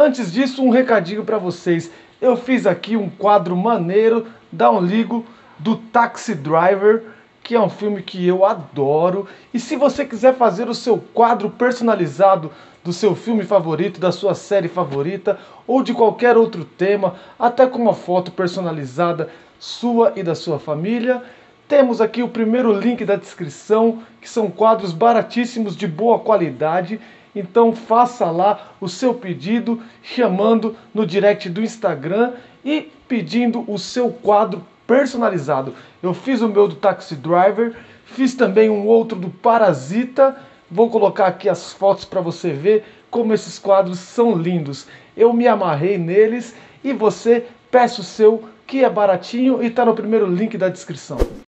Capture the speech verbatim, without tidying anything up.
Antes disso, um recadinho para vocês. Eu fiz aqui um quadro maneiro, dá um ligo, do Taxi Driver, que é um filme que eu adoro. E se você quiser fazer o seu quadro personalizado do seu filme favorito, da sua série favorita, ou de qualquer outro tema, até com uma foto personalizada sua e da sua família, temos aqui o primeiro link da descrição, que são quadros baratíssimos de boa qualidade. Então faça lá o seu pedido, chamando no direct do Instagram e pedindo o seu quadro personalizado. Eu fiz o meu do Taxi Driver, fiz também um outro do Parasita. Vou colocar aqui as fotos para você ver como esses quadros são lindos. Eu me amarrei neles e você peça o seu, que é baratinho e está no primeiro link da descrição.